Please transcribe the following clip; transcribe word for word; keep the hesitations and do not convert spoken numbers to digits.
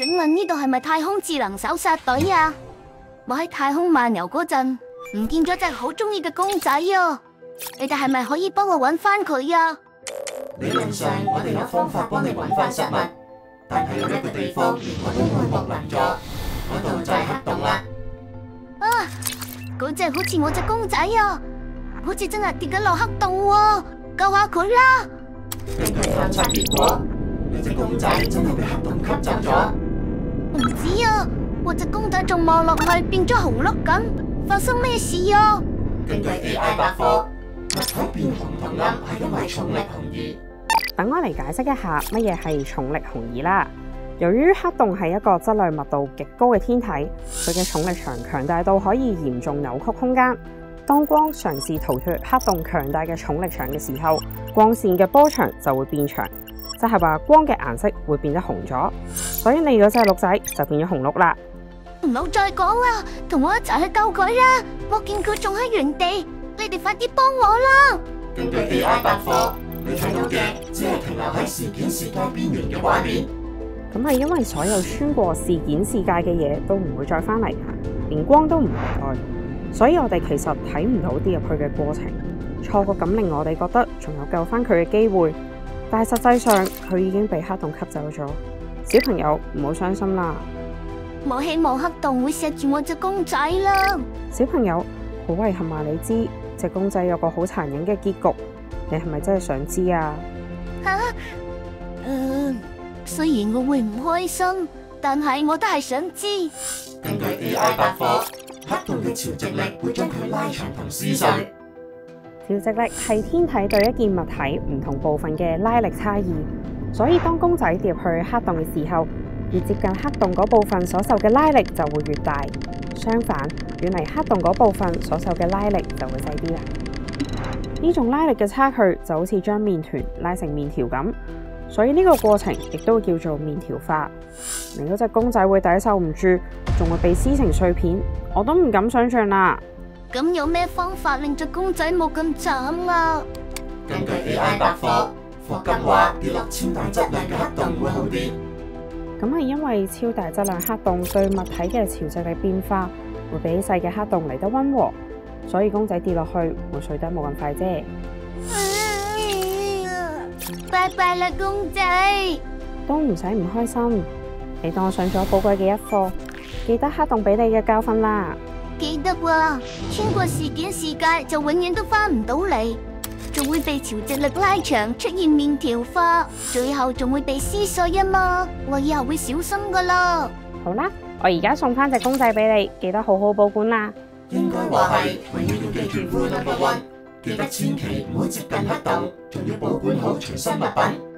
請問呢度係咪太空智能搜殺隊啊？我喺太空漫遊嗰陣唔見咗隻好中意嘅公仔啊！你哋係咪可以幫我揾翻佢啊？ 理論上我哋有方法幫你揾翻失物，但係有一個地方連我都會莫能咗，嗰度就係黑洞啦。 啊！嗰隻好似我隻公仔啊，好似真係跌緊落黑洞喎！救下佢啦！ 根據探測結果，你隻公仔真係被黑洞吸走咗。 唔止啊，我隻公仔仲望落去變咗紅粒咁，發生咩事啊？ 根據 A I 百科，物體變紅同暗係因為重力紅移。 等我嚟解釋一下乜嘢係重力紅移啦。由於黑洞係一個質量密度極高嘅天體，佢嘅重力場強大到可以嚴重扭曲空間。當光嘗試逃脫黑洞強大嘅重力場嘅時候，光線嘅波長就會變長，即係話光嘅顏色會變得紅咗，所以你嗰隻鹿仔就變咗紅鹿啦。 唔好再講啦，同我一齊去救佢啦！我見佢仲喺原地，你哋快啲幫我啦！ 根據 A I 百科，你睇到嘅只係停留喺事件視界邊緣嘅畫面。 咁係因為所有穿過事件視界嘅嘢都唔會再翻嚟，連光都唔會再，所以我哋其實睇唔到跌入去嘅過程。錯覺感令我哋覺得仲有救翻佢嘅機會，但係實際上佢已經被黑洞吸走咗。小朋友唔好傷心啦。 我希望黑洞會錫住我隻公仔啦。 小朋友，好遺憾話你知，隻公仔有個好殘忍嘅結局，你係咪真係想知啊？ 吓？嗯。雖然我會唔開心，但係我都係想知。 根據 A I 百科，黑洞嘅潮汐力會將佢拉長同撕碎。 潮汐力係天體對一件物體唔同部分嘅拉力差異，所以當公仔跌入去黑洞嘅時候，越接近黑洞嗰部分所受嘅拉力就會越大。相反，遠離黑洞嗰部分所受嘅拉力就會細啲啦。呢種拉力嘅差距就好似將麵團拉成麵條咁。所以呢個過程亦都會叫做麵條化。你嗰隻公仔會抵受唔住，仲會被撕成碎片，我都唔敢想象啦。 咁有咩方法令隻公仔冇咁慘啊？ 根據 A I 百科，霍金話跌落超大質量嘅黑洞會好啲。 咁係因為超大質量黑洞對物體嘅潮汐力變化會比細嘅黑洞嚟得溫和，所以公仔跌落去會碎得冇咁快啫。 拜拜啦，公仔！ 都唔使唔開心，你當我上咗寶貴嘅一課，記得黑洞俾你嘅教訓啦。 記得喎，穿過事件視界就永遠都翻唔到嚟，仲會被潮汐力拉長，出現麵條化，最後仲會被撕碎啊嘛！我以後會小心噶啦。 好啦，我而家送翻隻公仔俾你，記得好好保管啦。 應該話係永遠要記住 rule number one，記得千祈唔好接近黑洞，仲要保管好隨身物品。